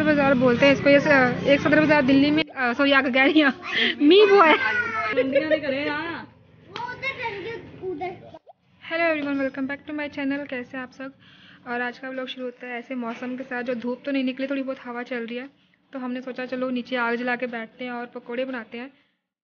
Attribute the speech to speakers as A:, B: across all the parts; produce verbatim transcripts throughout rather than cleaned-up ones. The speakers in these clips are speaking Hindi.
A: सदर बाजार बोलते हैं इसको। ये एक सदर बाजार दिल्ली में, सॉरी आगे गाड़ियाँ मी वो है। Hello everyone, welcome back to my channel. कैसे आप सब। और आज का व्लॉग शुरू होता है ऐसे मौसम के साथ। जो धूप तो नहीं निकली, थोड़ी बहुत हवा चल रही है, तो हमने सोचा चलो नीचे आग जला के बैठते हैं और पकोड़े बनाते हैं।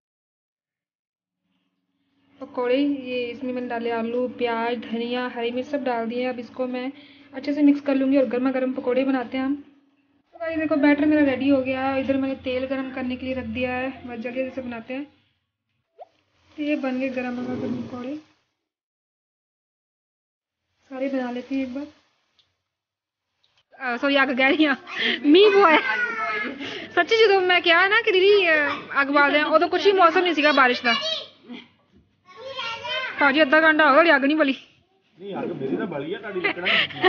A: पकोड़े ये इसमें मैंने डाले आलू, प्याज, धनिया, हरी मिर्च सब डाल दिए। अब इसको मैं अच्छे से मिक्स कर लूँगी और गर्मा गर्म पकोड़े बनाते हैं हम। तो भाई देखो बैटर मेरा रेडी हो गया है। इधर मैंने तेल गरम करने के लिए रख दिया है, बस जल्दी जैसे बनाते हैं। तो ये बन गए गर्म गर्म पकोड़े, सारे बना लेते हैं एक बार। सॉरी आग गाड़ियाँ मी वो है सच्ची जो मैं क्या है ना कि दीदी अग बाल दें उदो कुछ ही मौसम नहीं सीगा बारिश का। भाजी अद्धा घंटा हो गया अग नहीं बली।
B: नहीं अग मेरी तो बली है, ताड़ी लकड़ा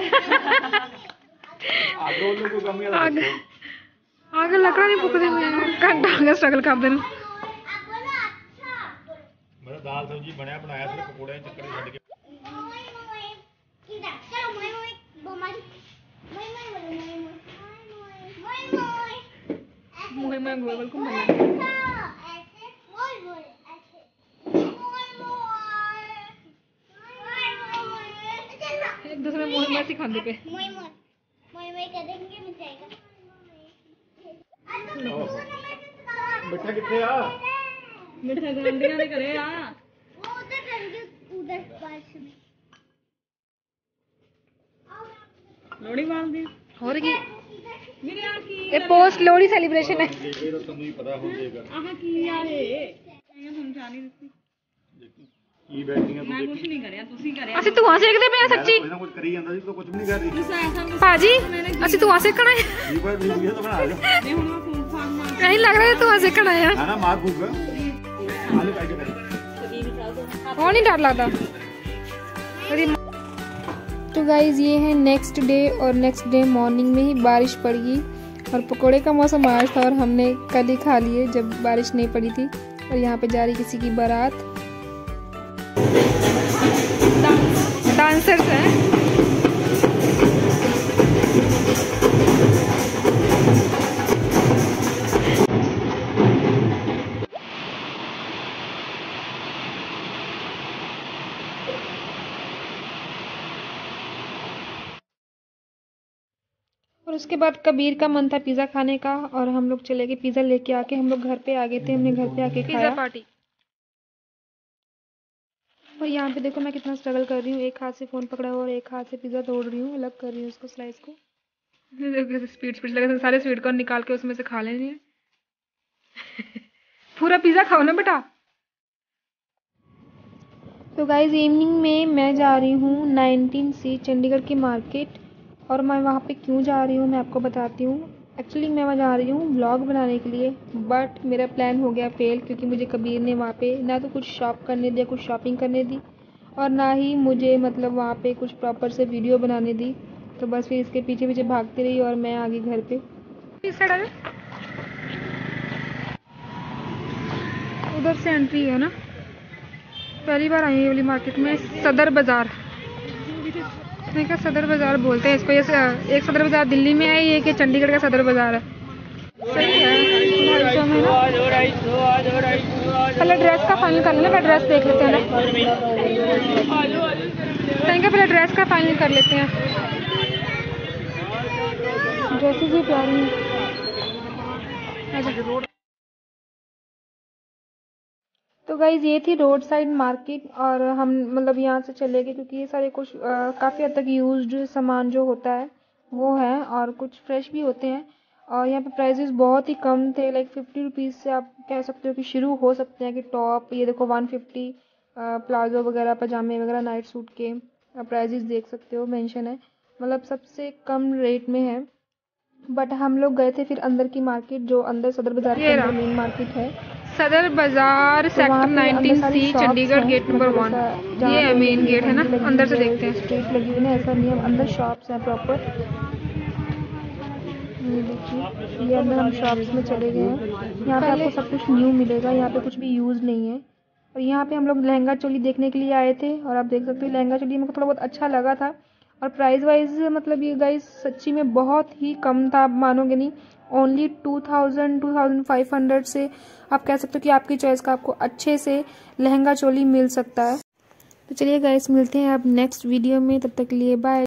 B: अग ਉਹਨੂੰ ਕੋਈ ਕਮੀ ਆ
A: अग अग लकड़ा नहीं फुकदे मैं घंटा हो गया स्ट्रगल करदे ਨੂੰ।
B: मेरा दाल सब्जी बनया बनाया सिर्फ पकोड़े चक्कर में छड़ के मोए मोए गोल को बना एक दूसरे मोए मोए सिखांदे पे मोए मोए मोए मोए करेंगे मिठाई मिठा किथे आ मिठा गंडियां ने करे आ वो उधर टंगे उधर पास में लोड़ी मार दी और की मेरे आ की ये पोस्ट लोड़ी सेलिब्रेशन है। ये तो तुम्हें ही पता हो जाएगा आहा की यार ये समझा नहीं ਦਿੱਤੀ ਕੀ ਬੈਠੀਆਂ ਤੂੰ। ਮੈਂ ਕੁਝ ਨਹੀਂ ਕਰਿਆ, ਤੁਸੀਂ ਕਰਿਆ। ਅਸੀਂ ਧੂਆਂ ਸੇਕਦੇ ਪਏ ਆ ਸੱਚੀ। ਕੁਝ ਨਾ ਕੁਝ ਕਰੀ ਜਾਂਦਾ ਸੀ, ਤੂੰ ਕੁਝ ਵੀ ਨਹੀਂ ਕਰ ਰਹੀ ਭਾਜੀ। ਅਸੀਂ ਧੂਆਂ ਸੇਕਣਾ ਹੈ। ਇਹ ਬਾਰ ਵੀਡੀਓ ਤਾਂ ਬਣਾ ਲਿਓ। ਨਹੀਂ ਹੁਣ ਮੈਂ ਫੋਨ ਫਾਨ ਮਾਰ ਨਹੀਂ ਲੱਗ ਰਿਹਾ ਧੂਆਂ ਸੇਕਣਾ ਹੈ। ਨਾ ਨਾ ਮਾਰ ਦੂਗਾ ਆਲੂ ਕਾਟ ਕੇ और नहीं डर लगता। तो गाइज ये है नेक्स्ट डे, और नेक्स्ट डे मॉर्निंग में ही बारिश पड़ गई और पकोड़े का मौसम आज था और हमने कल ही खा लिए जब बारिश नहीं पड़ी थी। और यहाँ पे जा रही किसी की बारात। डांसर्स हैं। और उसके बाद कबीर का मन था पिज़्ज़ा खाने का, और हम लोग चले गए पिज़्ज़ा लेके आके। हम लोग घर पे आ गए थे, हमने घर पे आके पिज़्ज़ा पार्टी। और यहाँ पे देखो मैं कितना स्ट्रगल कर रही हूँ, एक हाथ से फ़ोन पकड़ा हुआ और एक हाथ से पिज़्ज़ा तोड़ रही हूँ, अलग कर रही हूँ उसको स्लाइस को। स्पीड स्पीड लगे सारे स्वीट कॉर्न निकाल के उसमें से खा लेने हैं। पूरा पिज़्ज़ा खाओ ना बेटा। तो गाइज इवनिंग में मैं जा रही हूँ नाइनटीन सी चंडीगढ़ की मार्केट। और मैं वहाँ पे क्यों जा रही हूँ मैं आपको बताती हूँ। एक्चुअली मैं वहाँ जा रही हूँ व्लॉग बनाने के लिए, बट मेरा प्लान हो गया फेल, क्योंकि मुझे कबीर ने वहाँ पे ना तो कुछ शॉप करने दिया, कुछ शॉपिंग करने दी, और ना ही मुझे मतलब वहाँ पे कुछ प्रॉपर से वीडियो बनाने दी। तो बस फिर इसके पीछे पीछे भागती रही और मैं आ गई घर पे। इस साइड आ उधर से एंट्री है ना। पहली बार आई है ये वाली मार्केट में, सदर बाज़ार। नहीं क्या सदर बाज़ार बोलते हैं इसको। ये एक सदर बाज़ार दिल्ली में है, ये कि चंडीगढ़ का सदर बाज़ार है। सही है ढाई सौ में ना। पहले ड्रेस का फाइनल कर लेना, पहले ड्रेस देख लेते हैं ना। कहेंगे पहले ड्रेस का फाइनल कर लेते हैं। ड्रेसेस भी प्यारी हैं। तो गाइज़ ये थी रोड साइड मार्केट, और हम मतलब यहाँ से चले गए क्योंकि ये सारे कुछ काफ़ी हद तक यूज्ड सामान जो होता है वो है, और कुछ फ्रेश भी होते हैं। और यहाँ पे प्राइसेस बहुत ही कम थे, लाइक फिफ्टी रुपीज़ से आप कह सकते हो कि शुरू हो सकते हैं कि टॉप। ये देखो वन फिफ्टी प्लाजो वगैरह, पजामे वगैरह, नाइट सूट के प्राइजेस देख सकते हो मेंशन है, मतलब सबसे कम रेट में है। बट हम लोग गए थे फिर अंदर की मार्केट, जो अंदर सदर बाज़ार के अंदर मेन मार्केट है, Sadar Bazaar sector nineteen C Chandigarh gate number one. ये है मेन गेट है ना, अंदर से देखते हैं। स्ट्रीट लगी हुई ना, ऐसा नहीं है, अंदर शॉप्स हैं प्रॉपर। ये देखिए ये अंदर हम शॉप्स में चले गए हैं। यहाँ पे आपको सब कुछ न्यू मिलेगा, यहाँ पे कुछ भी यूज़ नहीं है। और यहाँ पे हम लोग लहंगा चोली देखने के लिए आए थे, और आप देख सकते हो लहंगा चोली मेरे को थोड़ा बहुत अच्छा लगा था। और प्राइस वाइज मतलब ये गाइस सच्ची में बहुत ही कम था, आप मानोगे नहीं। Only two thousand two thousand five hundred से आप कह सकते हो कि आपकी चॉइस का आपको अच्छे से लहंगा चोली मिल सकता है। तो चलिए गाइस मिलते हैं अब नेक्स्ट वीडियो में, तब तक के लिए बाय।